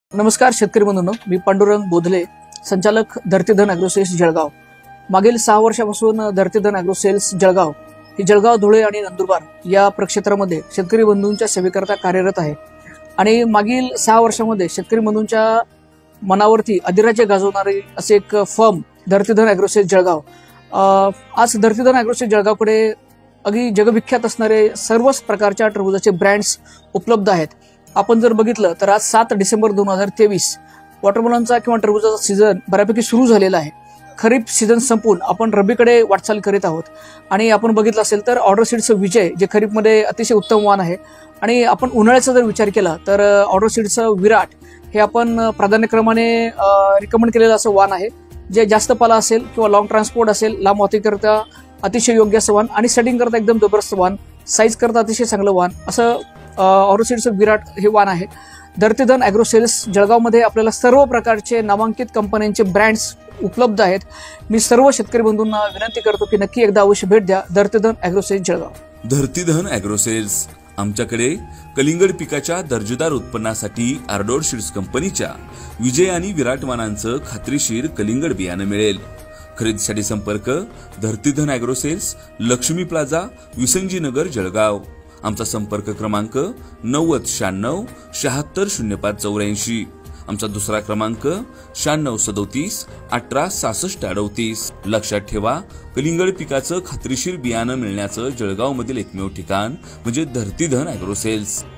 नमस्कार शेतकरी बंधूंनो, मी पांडुरंग बोधले, संचालक धरतीधन ॲग्रोसेल्स जळगाव। मागील 6 वर्षापासून धरतीधन ॲग्रोसेल्स जळगाव ही जळगाव, धुळे आणि नंदुरबार या प्रक्षेत्रामध्ये शेतकरी बंधूंच्या सेवेकरता कार्यरत आहे। आणि मागील 6 वर्षामध्ये शेतकरी बंधूंच्या मनावरती अधिराज्य गाजवणारे असे एक फर्म धरतीधन ॲग्रोसेल्स जळगाव। आज धरतीधन ॲग्रोसेल्स जळगावकडे अगदी जगविख्यात असणारे सर्वच प्रकारच्या टरबूजाचे ब्रँड्स उपलब्ध आहेत। आपण जर बघितलं तर आज 7 डिसेंबर 2023 वॉटरमेलनचा किंवा टरबूजाचा सीझन बऱ्यापैकी सुरू झालेला आहे। खरीप सीझन संपून आपण रब्बीकडे वाटचाल करीत आहोत आणि आपण बघितलं असेल तर ऑर्डर सीड्सचं विजय जे खरीपमध्ये अतिशय उत्तम वाण आहे। आणि आपण उन्हाळ्याचा जर विचार केला तर ऑर्डर सीड्सचं विराट हे आपण प्राधान्यक्रमाने रिकमेंड केलेलं असं वाण आहे, जे जास्त पाला असेल किंवा लॉंग ट्रान्सपोर्ट असेल, लांब वाहतुकीकरता अतिशय योग्य असं वाण आणि सेटिंग करता एकदम जबरदस्त वाण, साईज करता अतिशय चांगलं वाण असं ऑर्डर सीड्सचं विराट हे वाण आहे। धरतीधन ॲग्रोसेल्स जळगावमध्ये आपल्याला सर्व प्रकारचे नामांकित कंपन्यांचे ब्रँड्स उपलब्ध आहेत। मी सर्व शेतकरी बंधूंना विनंती करतो की नक्की एकदा अवश्य भेट द्या धरतीधन ॲग्रोसेल्स जळगाव। धरतीधन ॲग्रोसेल्स आमच्याकडे कलिंगड पिकाच्या दर्जेदार उत्पन्नासाठी आर्डोर सीड्स कंपनीच्या विजय आणि विराट वाणांचं खात्रीशीर कलिंगड बियाणं मिळेल। खरेदीसाठी संपर्क धरतीधन ॲग्रोसेल्स, लक्ष्मी प्लाझा, विसंजी नगर, जळगाव। आमचा संपर्क क्रमांक 9096 760584। आमचा दुसरा क्रमांक 9637 186638। लक्षात ठेवा, कलिंगड पिकाचं खात्रीशीर बियाणं मिळण्याचं जळगावमधील एकमेव ठिकाण म्हणजे धरतीधन ॲग्रोसेल्स।